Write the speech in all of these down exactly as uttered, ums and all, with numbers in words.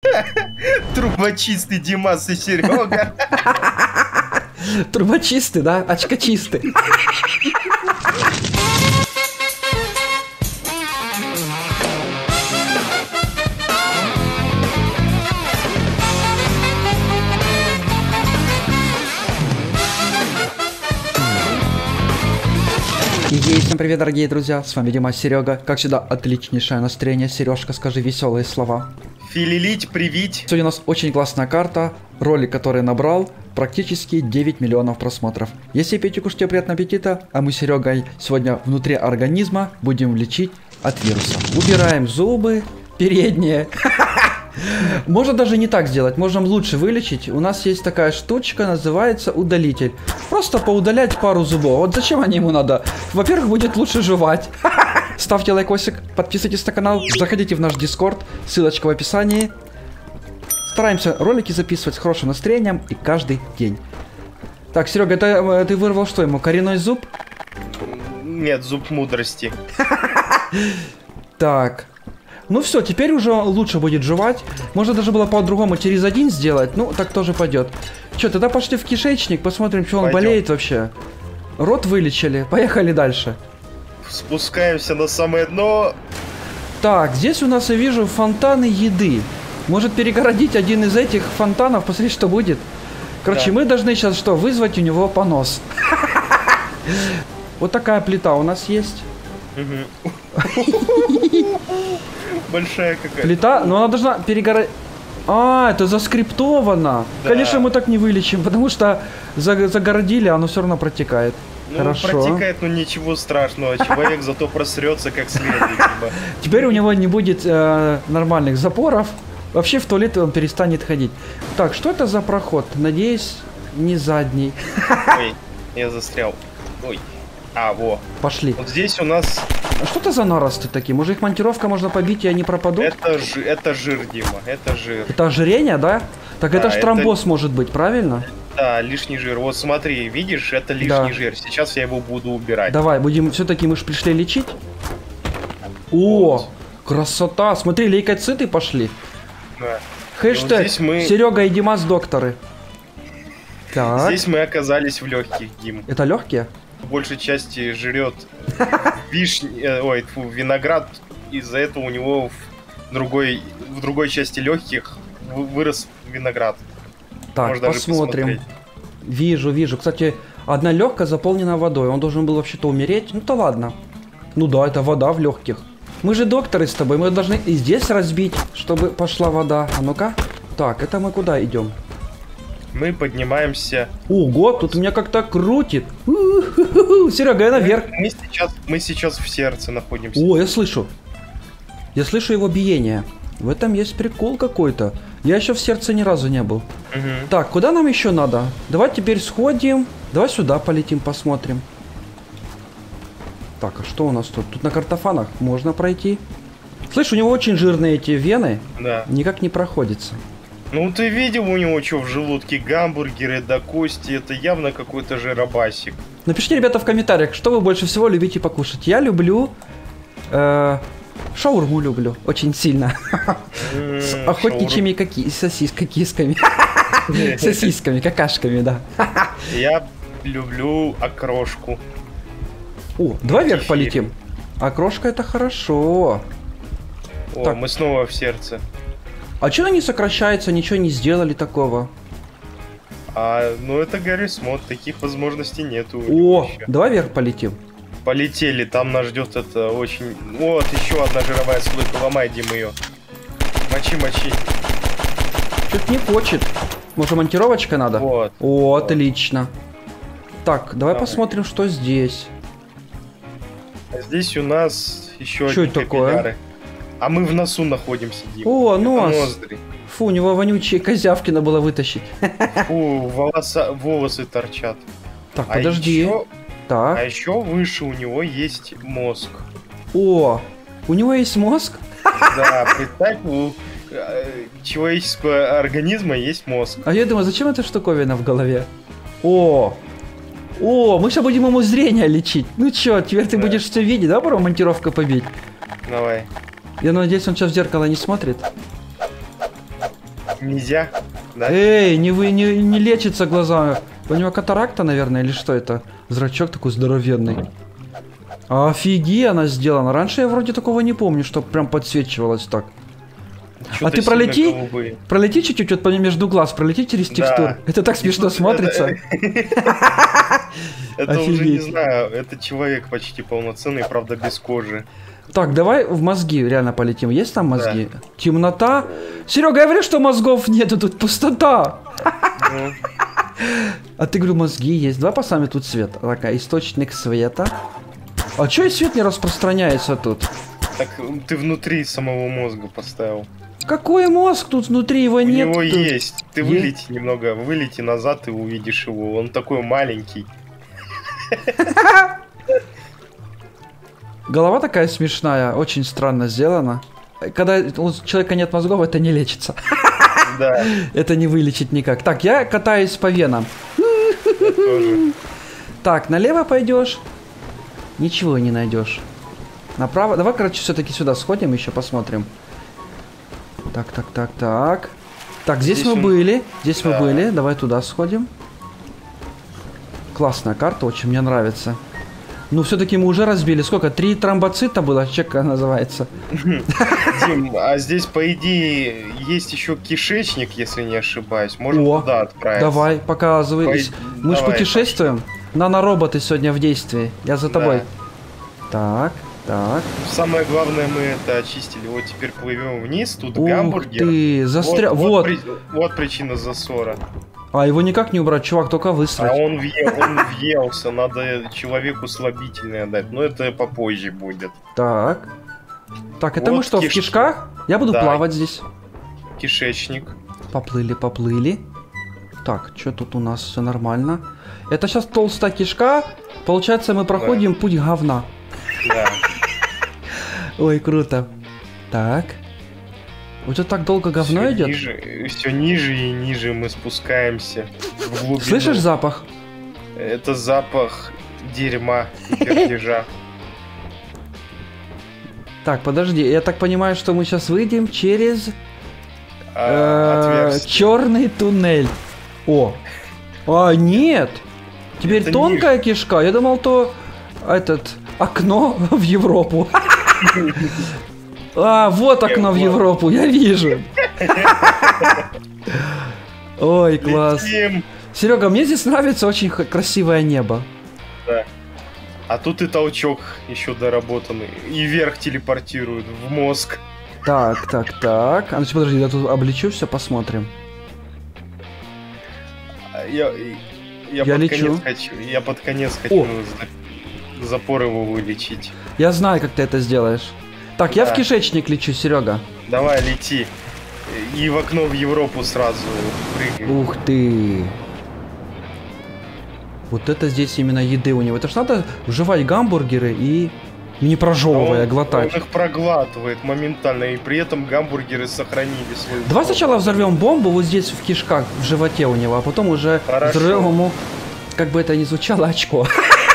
Трубочистый Димас и Серега. Трубочистый, да? Очкочистый. И всем привет, дорогие друзья, с вами Дима, Серега. Как всегда, отличнейшее настроение. Сережка, скажи веселые слова. Филилить, привить. Сегодня у нас очень классная карта. Ролик, который набрал практически девять миллионов просмотров. Если пейте, кушайте, приятного аппетита. А мы с Серегой сегодня внутри организма будем лечить от вируса. Убираем зубы передние. Можно даже не так сделать, можем лучше вылечить. У нас есть такая штучка, называется удалитель. Просто поудалять пару зубов. Вот зачем они ему надо? Во-первых, будет лучше жевать. Ставьте лайкосик, подписывайтесь на канал, заходите в наш дискорд, ссылочка в описании. Стараемся ролики записывать с хорошим настроением и каждый день. Так, Серега, это, ты вырвал что ему, коренной зуб? Нет, зуб мудрости. Так. Ну все, теперь уже лучше будет жевать. Можно даже было по-другому через один сделать. Ну, так тоже пойдет. Че, тогда пошли в кишечник, посмотрим, что он Пойдем. болеет вообще. Рот вылечили. Поехали дальше. Спускаемся на самое дно. Так, здесь у нас, я вижу, фонтаны еды. Может перегородить один из этих фонтанов, посмотреть, что будет. Короче, да. Мы должны сейчас что? Вызвать у него понос. Вот такая плита у нас есть. Большая какая-то. Плита, но она должна перегородить. А, это заскриптовано. Да. Конечно, мы так не вылечим, потому что загородили, оно все равно протекает. Ну, Хорошо. протекает, но ничего страшного. Человек зато просрется как следует. Теперь у него не будет э, нормальных запоров. Вообще в туалет он перестанет ходить. Так, что это за проход? Надеюсь, не задний. Ой, я застрял. Ой. А, во. Пошли. Вот здесь у нас... А что это за наросты такие? Может их монтировка можно побить, и они пропадут? Это, ж... это жир, Дима, это жир. Это ожирение, да? Так да, это ж тромбоз это... может быть, правильно? Да, лишний жир. Вот смотри, видишь, это лишний да. жир. Сейчас я его буду убирать. Давай, будем... Все-таки мы же пришли лечить. О, вот. Красота! Смотри, лейкоциты пошли. Да. Хэштег вот мы... Серега и Димас докторы. Так. Здесь мы оказались в легких, Дим. Это легкие? В большей части жрет вишня, ой, фу, виноград. Из-за этого у него в другой, в другой части легких вырос виноград. Так, Можно посмотрим. Вижу, вижу. Кстати, одна легкая заполнена водой. Он должен был вообще-то умереть. Ну то ладно. Ну да, это вода в легких. Мы же докторы с тобой. Мы должны и здесь разбить, чтобы пошла вода. А ну-ка. Так, это мы куда идем? Мы поднимаемся. Ого, тут меня как-то крутит. Серега, я наверх. Мы сейчас, мы сейчас в сердце находимся. О, я слышу. Я слышу его биение. В этом есть прикол какой-то. Я еще в сердце ни разу не был. Угу. Так, куда нам еще надо? Давай теперь сходим. Давай сюда полетим, посмотрим. Так, а что у нас тут? Тут на картофанах можно пройти. Слышь, у него очень жирные эти вены. Да. Никак не проходится. Ну ты видел у него что в желудке? Гамбургеры до кости. Это явно какой-то жиробасик. Напишите, ребята, в комментариях, что вы больше всего любите покушать. Я люблю... Э, шаурму люблю. Очень сильно. С охотничьими сосисками. Сосисками, какашками, да. Я люблю окрошку. О, давай вверх полетим. Окрошка это хорошо. О, мы снова в сердце. А что не сокращается, ничего не сделали такого? А, ну это Гаррис Мод, таких возможностей нету. О, давай вверх полетим. Полетели, там нас ждет это очень... Вот, еще одна жировая слойка, ломай, Дима, ее. Мочи, мочи. Чуть не хочет. Может, монтировочка надо? Вот. О, вот. Отлично. Так, давай, давай посмотрим, что здесь. А здесь у нас еще что это такое? А мы в носу находимся, Дима. О, нос. Ноздри. Фу, у него вонючие козявки надо было вытащить. Фу, волоса, волосы торчат. Так, а подожди. Еще, так. А еще выше у него есть мозг. О, у него есть мозг? Да, представь, у человеческого организма есть мозг. А я думаю, зачем эта штуковина в голове? О, о, мы сейчас будем ему зрение лечить. Ну чё, теперь ты да. будешь все видеть, да, пора монтировка побить? Давай. Я надеюсь, он сейчас в зеркало не смотрит. Нельзя? Да? Эй, не вы не, не лечится глаза. У него катаракта, наверное, или что это? Зрачок такой здоровенный. Офигенно сделано. Раньше я вроде такого не помню, что прям подсвечивалось так. А ты пролети, пролети чуть-чуть вот между глаз, пролети через текстуру. Да. Это так смешно смотрится. Это уже не знаю, это человек почти полноценный, правда без кожи. Так, давай в мозги реально полетим. Есть там мозги? Да. Темнота. Серега, я говорю, что мозгов нету, тут пустота. Ну. А ты, говорю, мозги есть. Давай поставим тут свет. Такая, источник света. А чё и свет не распространяется тут? Так ты внутри самого мозга поставил. Какой мозг? Тут внутри его У нет. У него тут... есть. Ты есть? Вылети немного, вылети назад и увидишь его. Он такой маленький. Голова такая смешная, очень странно сделана. Когда у человека нет мозгов, это не лечится. Да. Это не вылечить никак. Так, я катаюсь по венам. Я тоже. Так, налево пойдешь, ничего не найдешь. Направо. Давай, короче, все-таки сюда сходим, еще посмотрим. Так, так, так, так. Так, здесь, здесь мы он... были. Здесь да. мы были. Давай туда сходим. Классная карта, очень мне нравится. Ну, все-таки мы уже разбили. Сколько? Три тромбоцита было? Чека называется. Дим, а здесь, по идее, есть еще кишечник, если не ошибаюсь. Можем О, туда отправиться. Давай, показывай. По... Мы же путешествуем. Нанороботы сегодня в действии. Я за тобой. Да. Так, так. Самое главное, мы это очистили. Вот теперь плывем вниз. Тут Ух гамбургер. Ты, застрял. Вот, вот. Вот. При... вот причина засора. А его никак не убрать, чувак, только высрать. А он, въел, он въелся, надо человеку слабительное дать, но это попозже будет. Так. Так, это вот мы что, киш... в кишках? Я буду да. плавать здесь. Кишечник. Поплыли, поплыли. Так, что тут у нас все нормально? Это сейчас толстая кишка. Получается, мы проходим да. путь говна. Да. Ой, круто. Так. Вот это так долго говно все идет? Ниже, все ниже и ниже мы спускаемся в глубину. Слышишь запах? Это запах дерьма и пердежа. Так, подожди, я так понимаю, что мы сейчас выйдем через а, э, черный туннель. О, а нет, теперь это тонкая ниже. Кишка. Я думал, то этот окно в Европу. А, вот окно в Европу, я вижу. Ой, класс. Летим. Серега, мне здесь нравится очень красивое небо. Да. А тут и толчок еще доработанный. И вверх телепортирует, в мозг. Так, так, так. А ну подожди, я тут облечу все, посмотрим. Я, я, я под лечу. Конец хочу, я под конец хочу за, запор его вылечить. Я знаю, как ты это сделаешь. Так, да. Я в кишечник лечу, Серега. Давай, лети. И в окно в Европу сразу прыгай. Ух ты. Вот это здесь именно еды у него. Это ж надо жевать гамбургеры и не прожевывая, он, глотать. Он их проглатывает моментально, и при этом гамбургеры сохранили свою... Давай форму. Сначала взорвем бомбу вот здесь в кишках, в животе у него, а потом уже Хорошо. Взорвем ему, как бы это ни звучало, очко.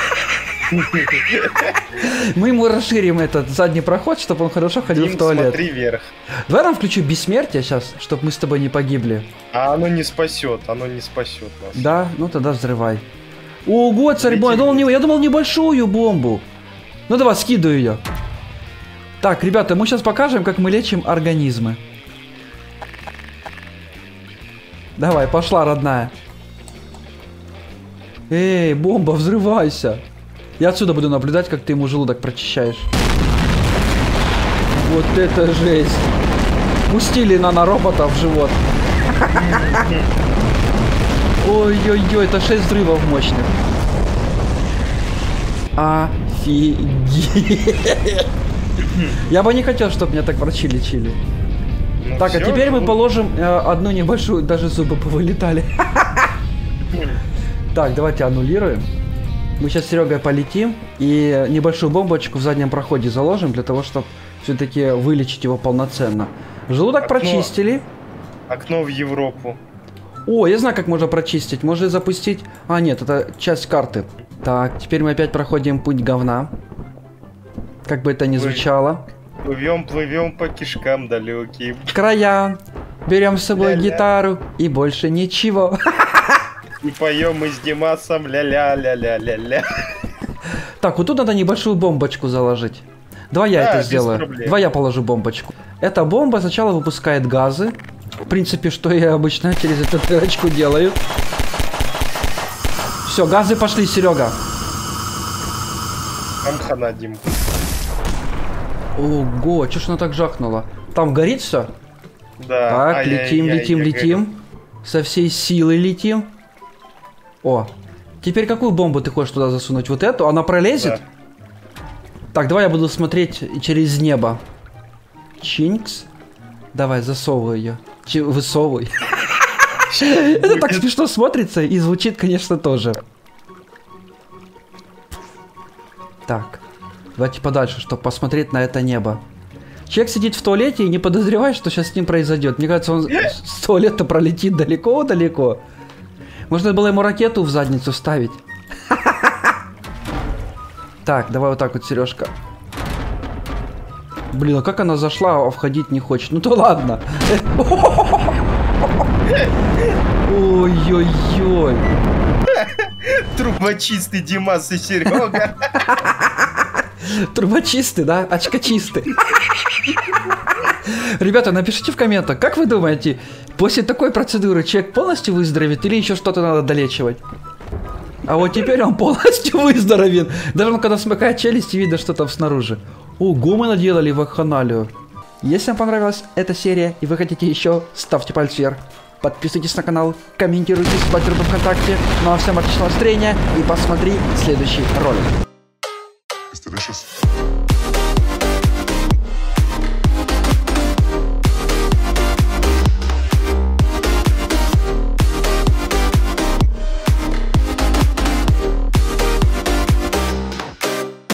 Мы ему расширим этот задний проход, чтобы он хорошо ходил Дим, в туалет. Смотри вверх. Давай нам включу бессмертие сейчас, чтобы мы с тобой не погибли. А оно не спасет, оно не спасет нас. Да? Ну тогда взрывай. Ого, царь бомба, я думал, не, я думал небольшую бомбу. Ну давай, скидываю ее. Так, ребята, мы сейчас покажем, как мы лечим организмы. Давай, пошла, родная. Эй, бомба, взрывайся. Я отсюда буду наблюдать, как ты ему желудок прочищаешь. Вот это жесть. Пустили наноробота в живот. Ой-ой-ой, это шесть взрывов мощных. Офигеть. Я бы не хотел, чтобы меня так врачи лечили. Ну, так, все, а теперь ну... мы положим э, одну небольшую, даже зубы повылетали. Так, давайте аннулируем. Мы сейчас с Серегой полетим и небольшую бомбочку в заднем проходе заложим, для того, чтобы все-таки вылечить его полноценно. Желудок окно... прочистили. Окно в Европу. О, я знаю, как можно прочистить. Можно запустить... А, нет, это часть карты. Так, теперь мы опять проходим путь говна. Как бы это ни звучало. Плывем, плывем по кишкам далеким. Края. Берем с собой Ля-ля. гитару и больше ничего. И поем мы с Димасом ля-ля-ля-ля-ля-ля. Так, вот тут надо небольшую бомбочку заложить. Давай я Да, это без сделаю. проблем. Давай я положу бомбочку. Эта бомба сначала выпускает газы. В принципе, что я обычно через эту дырочку делаю. Все, газы пошли, Серега. Там хана, Дим. Ого, что ж она так жахнула? Там горит все? Да. Так, ай-яй-яй, летим, летим, я летим. Со всей силой летим. О, теперь какую бомбу ты хочешь туда засунуть? Вот эту? Она пролезет? Да. Так, давай я буду смотреть через небо. Чинкс. Давай, засовывай ее. Чи- высовывай. Это так смешно смотрится и звучит, конечно, тоже. Так, давайте подальше, чтобы посмотреть на это небо. Человек сидит в туалете и не подозревает, что сейчас с ним произойдет. Мне кажется, он с туалета пролетит далеко-далеко. Можно было ему ракету в задницу вставить. Так, давай вот так вот, Сережка. Блин, а как она зашла, а входить не хочет? Ну то ладно. Ой-ой-ой. Трубочистый Димас и Серега. Трубочистый, да? Очкочистый. Ребята, напишите в комментах, как вы думаете, после такой процедуры человек полностью выздоровеет или еще что-то надо долечивать? А вот теперь он полностью выздоровен. Даже он, когда смыкает челюсти, видно, что там снаружи. Ого, мы наделали вакханалию. Если вам понравилась эта серия и вы хотите еще, ставьте палец вверх. Подписывайтесь на канал, комментируйте, ставьте группу ВКонтакте. Ну а всем отличного настроения и посмотри следующий ролик. It's delicious.